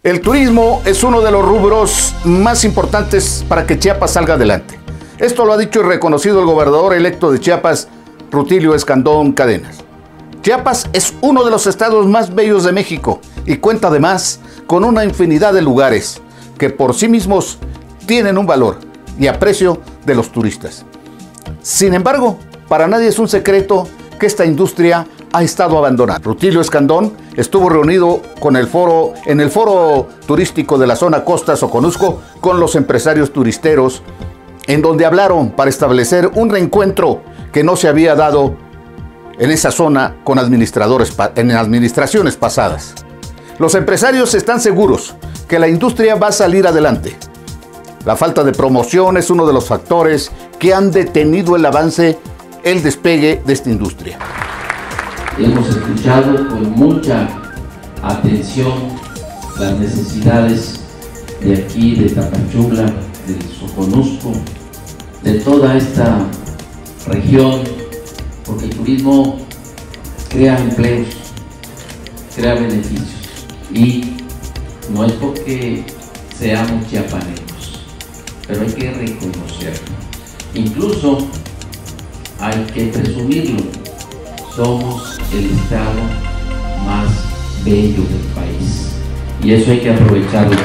El turismo es uno de los rubros más importantes para que Chiapas salga adelante. Esto lo ha dicho y reconocido el gobernador electo de Chiapas, Rutilio Escandón Cadenas. Chiapas es uno de los estados más bellos de México y cuenta además con una infinidad de lugares que por sí mismos tienen un valor y aprecio de los turistas. Sin embargo, para nadie es un secreto que esta industria ha estado abandonada. Rutilio Escandón estuvo reunido en el foro turístico de la zona Costa Soconusco con los empresarios turisteros, en donde hablaron para establecer un reencuentro que no se había dado en esa zona con en administraciones pasadas. Los empresarios están seguros que la industria va a salir adelante. La falta de promoción es uno de los factores que han detenido el avance, el despegue de esta industria. Hemos escuchado con mucha atención las necesidades de aquí, de Tapachula, del Soconusco, de toda esta región, porque el turismo crea empleos, crea beneficios, y no es porque seamos chiapanecos, pero hay que reconocerlo, incluso hay que presumirlo. Somos el estado más bello del país y eso hay que aprovecharlo.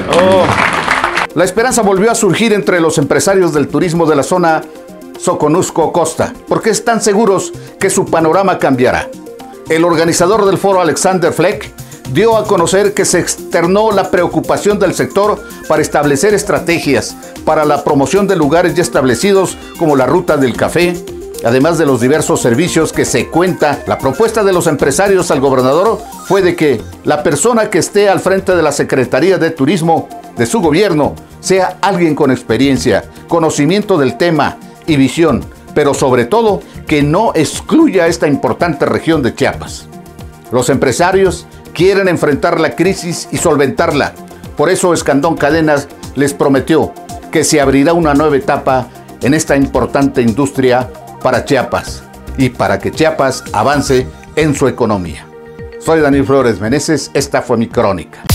La esperanza volvió a surgir entre los empresarios del turismo de la zona Soconusco Costa, porque están seguros que su panorama cambiará. El organizador del foro, Alexander Fleck, dio a conocer que se externó la preocupación del sector para establecer estrategias para la promoción de lugares ya establecidos como la Ruta del Café, además de los diversos servicios que se cuenta. La propuesta de los empresarios al gobernador fue de que la persona que esté al frente de la Secretaría de Turismo de su gobierno sea alguien con experiencia, conocimiento del tema y visión, pero sobre todo que no excluya esta importante región de Chiapas. Los empresarios quieren enfrentar la crisis y solventarla. Por eso Escandón Cadenas les prometió que se abrirá una nueva etapa en esta importante industria para Chiapas y para que Chiapas avance en su economía. Soy Daniel Flores Meneses, esta fue mi crónica.